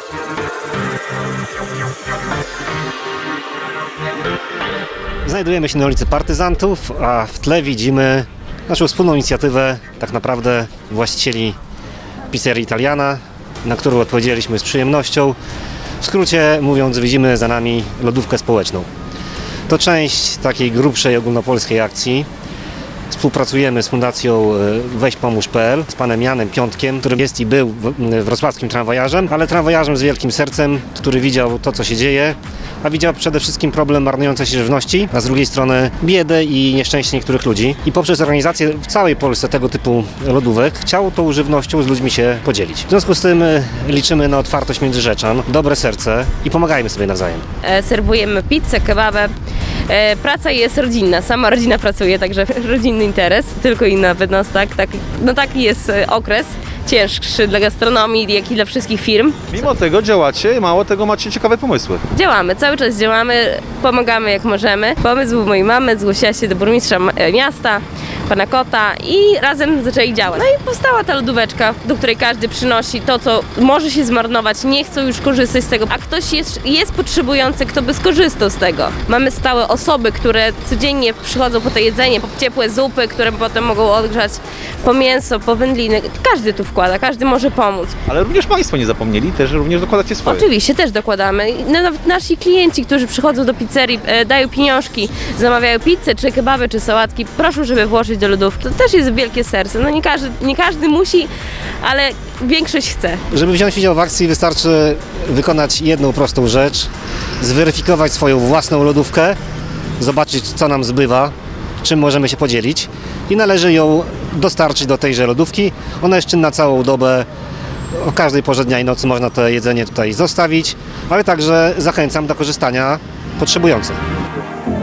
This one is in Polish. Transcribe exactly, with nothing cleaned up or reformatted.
Znajdujemy się na ulicy Partyzantów, a w tle widzimy naszą wspólną inicjatywę, tak naprawdę właścicieli Pizzerii Italiana, na którą odpowiedzieliśmy z przyjemnością. W skrócie mówiąc, widzimy za nami lodówkę społeczną. To część takiej grubszej ogólnopolskiej akcji. Współpracujemy z Fundacją Weź Pomóż kropka pe el, z panem Janem Piątkiem, który jest i był wrocławskim tramwajarzem, ale tramwajarzem z wielkim sercem, który widział to, co się dzieje, a widział przede wszystkim problem marnującej się żywności, a z drugiej strony biedę i nieszczęście niektórych ludzi. I poprzez organizację w całej Polsce tego typu lodówek chciał tą żywnością z ludźmi się podzielić. W związku z tym liczymy na otwartość międzyrzeczan, dobre serce i pomagajmy sobie nawzajem. E, serwujemy pizzę, kebabę. E, praca jest rodzinna, sama rodzina pracuje, także rodzinny interes, tylko inna jednostek. Tak, no taki jest okres. Cięższy dla gastronomii, jak i dla wszystkich firm. Mimo tego działacie, mało tego macie ciekawe pomysły. Działamy, cały czas działamy, pomagamy jak możemy. Pomysł był mojej mamy, zgłosiła się do burmistrza miasta, pana Kota i razem zaczęli działać. No i powstała ta lodóweczka, do której każdy przynosi to, co może się zmarnować, nie chcą już korzystać z tego, a ktoś jest, jest potrzebujący, kto by skorzystał z tego. Mamy stałe osoby, które codziennie przychodzą po to jedzenie, po ciepłe zupy, które potem mogą odgrzać, po mięso, po wędliny. Każdy tu wkłada, każdy może pomóc. Ale również Państwo nie zapomnieli, też również dokładacie swoje. Oczywiście, też dokładamy. Nawet nasi klienci, którzy przychodzą do pizzerii, e, dają pieniążki, zamawiają pizzę, czy kebaby, czy sałatki, proszę, żeby włożyć do lodówki. To też jest wielkie serce. No nie każdy, nie każdy musi, ale większość chce. Żeby wziąć udział w akcji, wystarczy wykonać jedną prostą rzecz, zweryfikować swoją własną lodówkę, zobaczyć, co nam zbywa, czym możemy się podzielić i należy ją dostarczyć do tejże lodówki. Ona jest czynna całą dobę, o każdej porze dnia i nocy można to jedzenie tutaj zostawić, ale także zachęcam do korzystania potrzebujących.